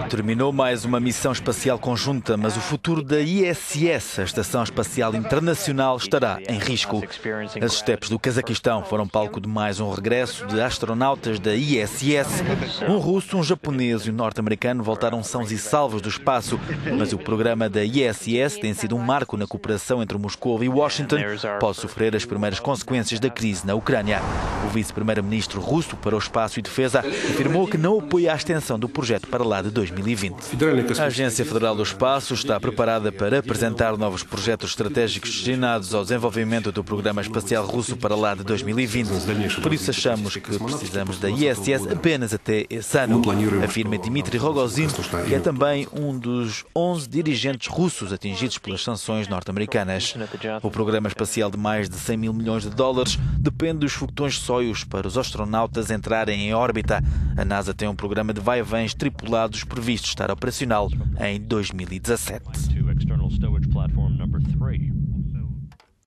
Terminou mais uma missão espacial conjunta, mas o futuro da ISS, a Estação Espacial Internacional, estará em risco. As estepes do Cazaquistão foram palco de mais um regresso de astronautas da ISS. Um russo, um japonês e um norte-americano voltaram sãos e salvos do espaço, mas o programa da ISS tem sido um marco na cooperação entre Moscou e Washington. Pode sofrer as primeiras consequências da crise na Ucrânia. O vice-primeiro-ministro russo para o Espaço e Defesa afirmou que não apoia a extensão do projeto para lá de 2020. A Agência Federal do Espaço está preparada para apresentar novos projetos estratégicos destinados ao desenvolvimento do programa espacial russo para lá de 2020. Por isso achamos que precisamos da ISS apenas até esse ano, afirma Dmitry Rogozin, que é também um dos 11 dirigentes russos atingidos pelas sanções norte-americanas. O programa espacial de mais de 100 mil milhões de dólares depende dos foguetões Soyuz para os astronautas entrarem em órbita. A NASA tem um programa de vai-vens tripulados previsto estar operacional em 2017.